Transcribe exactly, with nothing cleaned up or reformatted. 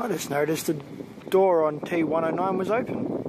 I just noticed the door on T one oh nine was open.